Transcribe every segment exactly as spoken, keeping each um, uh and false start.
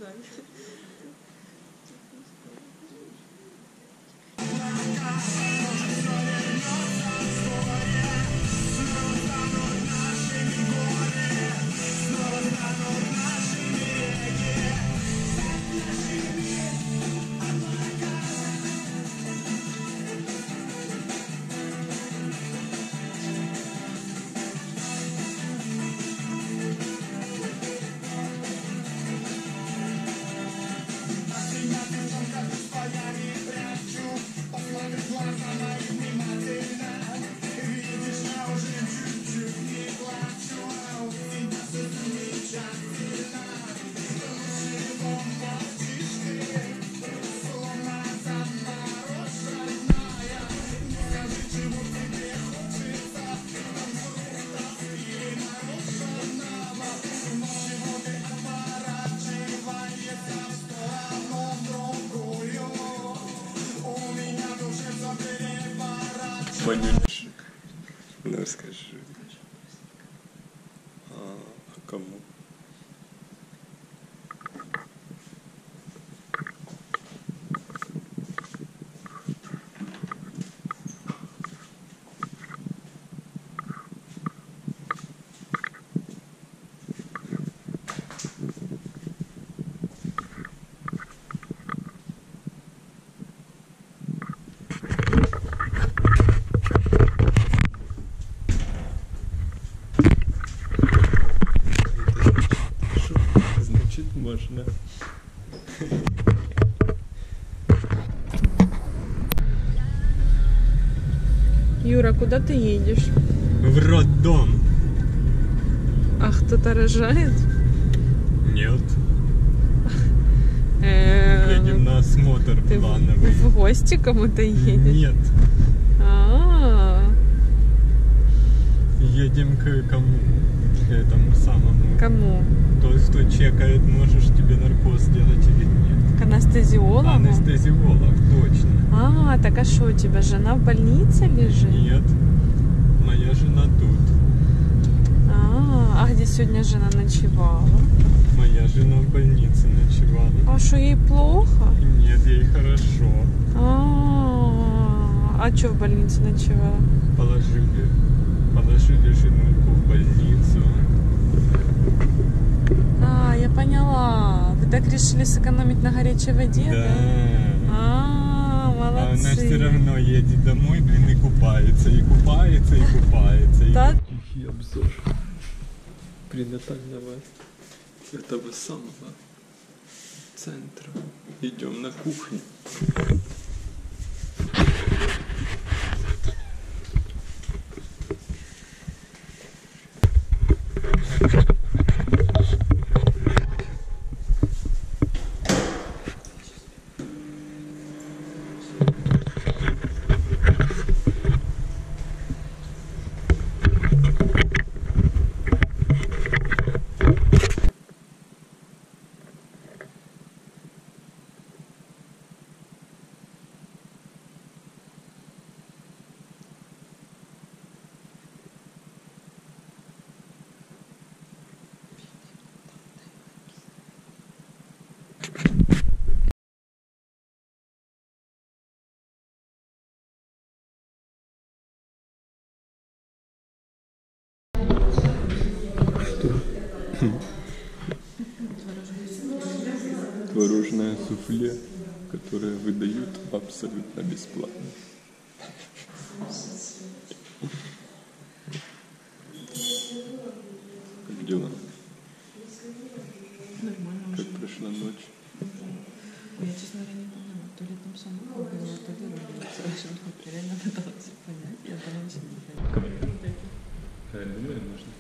Вонючий. Ну скажи. А, а кому? Можно. Юра, куда ты едешь? В роддом. А кто-то рожает? Нет. Едем на осмотр плановый. В гости кому-то едешь? Нет. А-а-а. Едем к кому? К этому самому. Кому? Тот, кто чекает, можешь тебе наркоз сделать или нет. К анестезиологу? Анестезиолог, точно. А, так а что, у тебя жена в больнице лежит? Нет, моя жена тут. А, а где сегодня жена ночевала? Моя жена в больнице ночевала. А что, ей плохо? Нет, ей хорошо. А, а что в больнице ночевала? Положили, положили женульку в больницу. А, я поняла. Вы так решили сэкономить на горячей воде, да? Да. А, молодцы. А она все равно едет домой, блин, и купается, и купается, и купается. Да? Тихий обзор пренатального этого самого центра. Идем на кухню. Творожное суфле, которое выдают абсолютно бесплатно. Как дела? Нормально. Как прошла ночь? Я, честно говоря, не поняла, то ли там сама была, то ли родился. В общем, я реально пыталась понять, я там вообще не поняла. Я думаю, можно.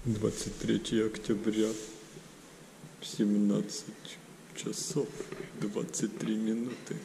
двадцать третье октября, семнадцать часов двадцать три минуты.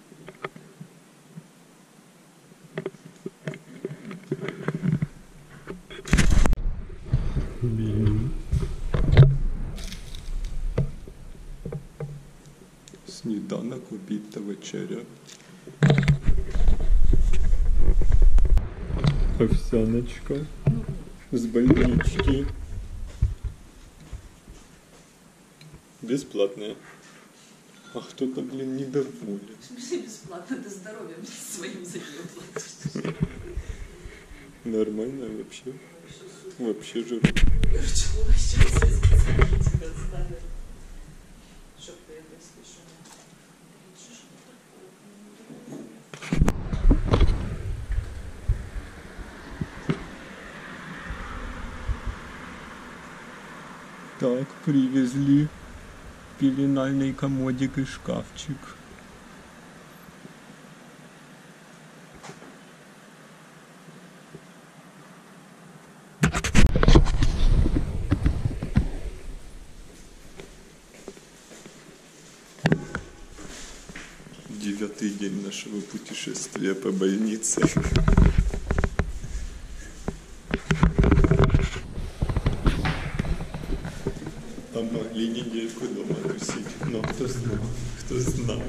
Сніданок, обід та вечеря. Овсяночка с больнички. Бесплатная. А кто-то, блин, недоволен. В смысле бесплатно? Ты здоровьем своим за нее платишь. Нормально вообще. Вообще же. Чего сейчас специально тебя ставят? Чтоб я это слышала. Так, привезли пеленальный комодик и шкафчик. Девятый день нашего путешествия по больнице. А могли недельку дома тусить. Но кто знал, кто знал.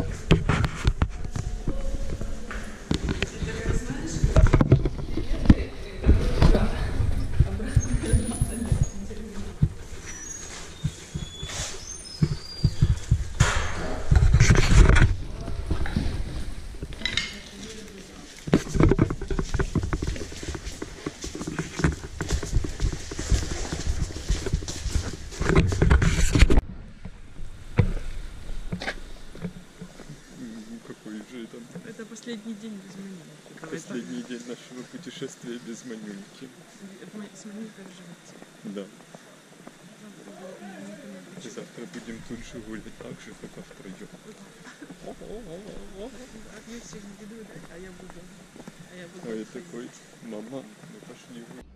Какой же это? Это последний день без манюньки. Последний день нашего путешествия без манюньки. С манюнькой в животе. Да. И завтра будем тут же гулять так же, только втроем. А я всех не веду, а я буду. А я буду. А я такой, мама, мы пошли гулять.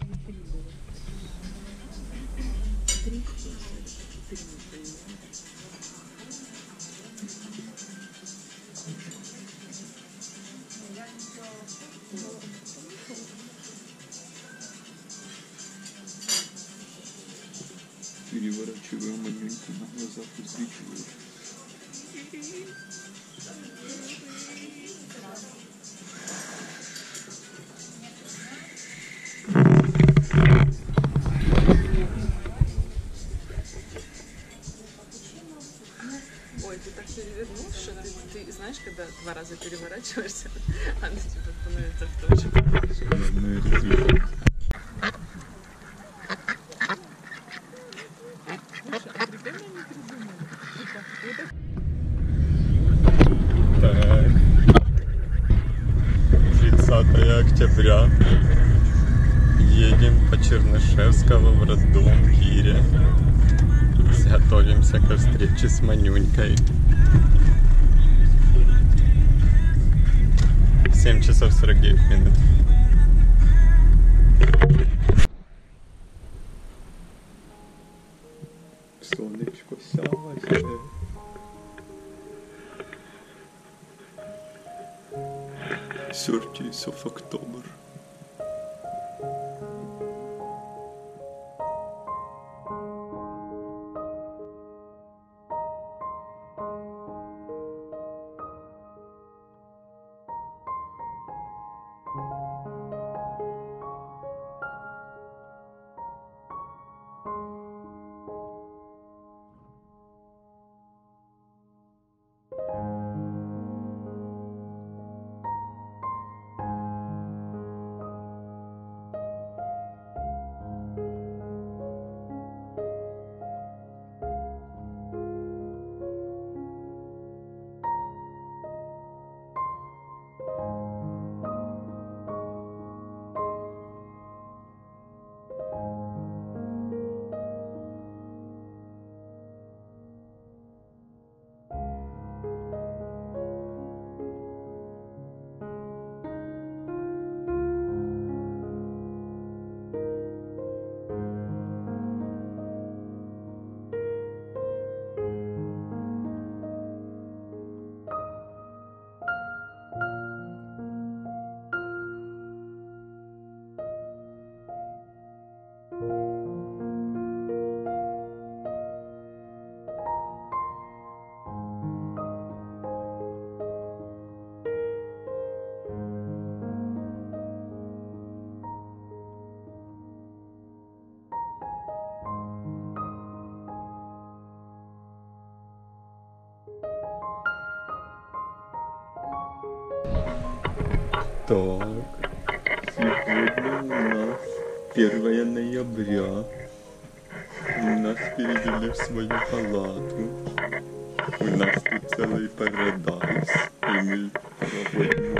Переворачиваю манюньку на глазах и свечиваю. Ой, ты так перевернул, что ты, ты знаешь, когда два раза переворачиваешься, она типа становится в точку. Так. тридцатое октября. Едем по Чернышевского в роддом Кире. Готовимся ко встрече с манюнькой. семь часов сорок девять минут. Солнечко сяло. thirtieth of October. Так, сегодня у нас первое ноября. Нас перевели в свою палату. У нас тут целый парадайз. И мы проводим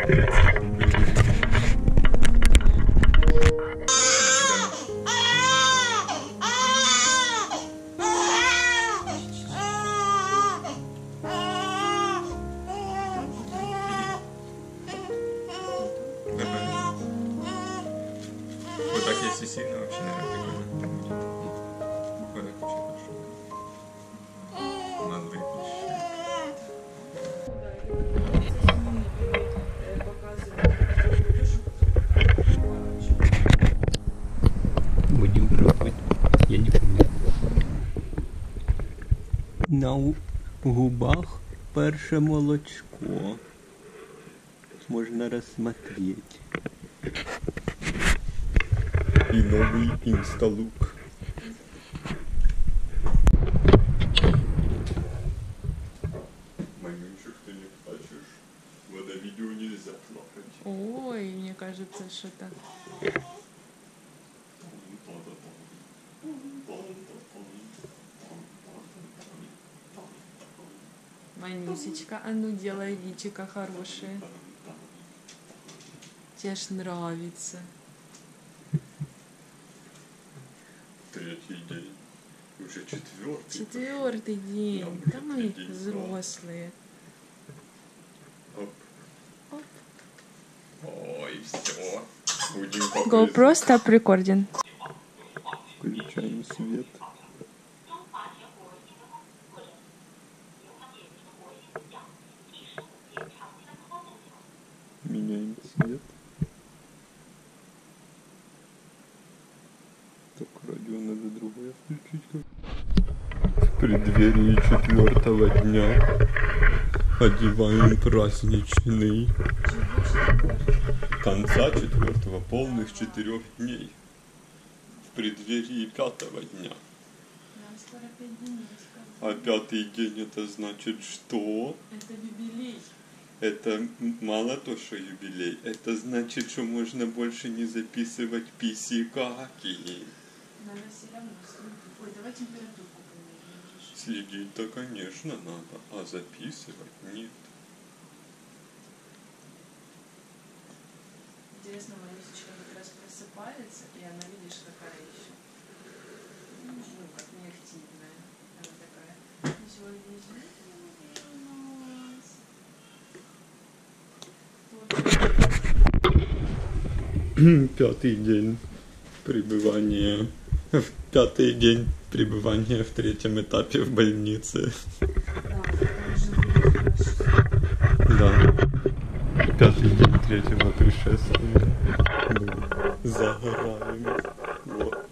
вот так если сильно вообще, наверное, прикольно. Вот так вообще хорошо. Надо выключить. Будем пробовать. Я не помню. На у- губах перше молочко. Можно рассмотреть. И новый инсталук. Манюнчик, ты не плачешь? В это видео нельзя плакать. Ой, мне кажется, что-то... Манюсечка, а ну делай личико хорошее. Тебе ж нравится. Третий день. Уже четвертый. Четвертый день. Да, Там уже мы третий день, взрослые. Оп. Оп. Ой, все. Будем показывать. GoPro stop recording. Включаем свет. Меняем цвет. Так, радио надо другое включить. В преддверии четвертого дня одеваем праздничный. Конца четвертого, полных четырех дней. В преддверии пятого дня. А пятый день это значит что? Это юбилей. Это мало то, что юбилей. Это значит, что можно больше не записывать писи-каки. Надо все равно следить. Ой, давай температурку померяем. Следить-то, конечно, надо, а записывать нет. Интересно, Манюсечка как раз просыпается, и она, видишь, такая еще, ну, как не активная. Она такая, сегодня Пятый день пребывания. Пятый день пребывания в третьем этапе в больнице. Да. Пятый день третьего пришествия. Мы загораем. Вот.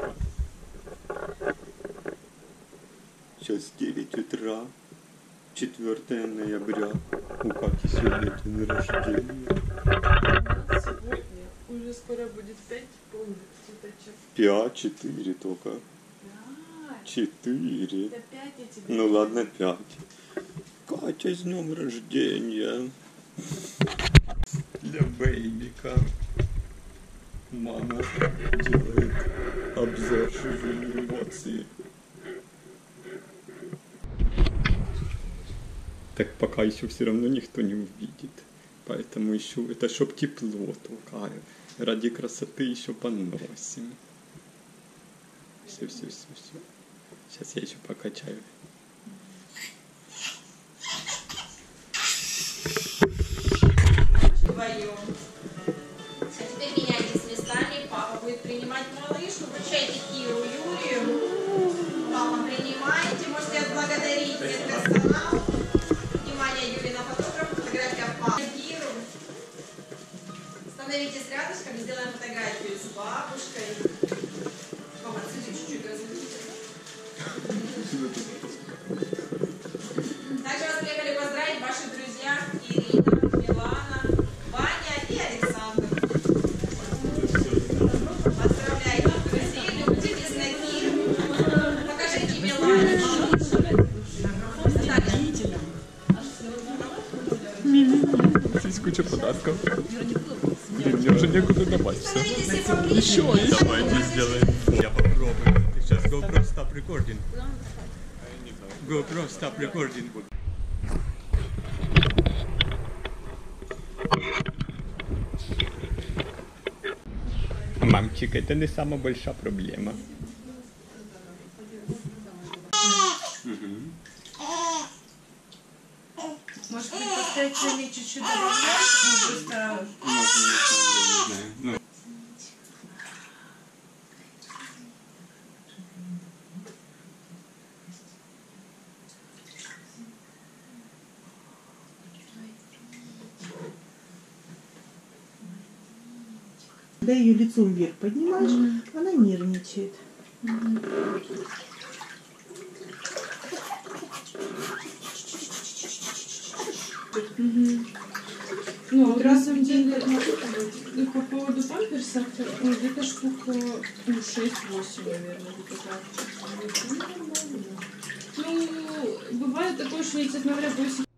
Сейчас девять утра. четвёртое ноября. У Кати сегодня день рождения. Сегодня уже скоро будет пять полных цветочек. Пять, четыре только. Да, Четыре. это пять я тебе. Ну ладно, пять. Катя, с днем рождения. Для бейбика. Мама делает обзор чужие эмоции. Так пока еще все равно никто не увидит. Поэтому еще это чтоб тепло только. Ради красоты еще поносим. Все, все, все, все. Сейчас я еще покачаю. Вдвоем. А теперь меняйтесь местами. Папа будет принимать малышу. Вручайте Киру Юрию. Папа, принимайте. Можете отблагодарить медперсонал. Внимание, Юрий, на фотограф. Фотография папы. Киру. Становитесь рядышком. Сделаем фотографию с бабушкой. Мама, отсюда чуть-чуть разверните. Также вас приехали поздравить ваши друзья Ирина, Милана, Ваня и Александр. Поздравляю, друзей, любуйтесь на Кир. Покажите Милане, малыш. Здесь куча подарков. Сколько? Блин, мне уже некуда давать все. Еще, еще. Давайте сделаем. Я попробую. Сейчас GoPro stop recording. GoPro stop recording. Мамчик, это не самая большая проблема. Может быть, поставить цели чуть-чуть добавлять? Ну, просто... Ну, Когда ее лицом вверх поднимаешь, mm-hmm. она нервничает. Mm-hmm. Mm-hmm. Ну, вот на самом деле, ну, по поводу памперсов, ну, где-то штук ну, шесть-восемь, наверное, где-то так. Ну, бывает такое, что я, честно говоря,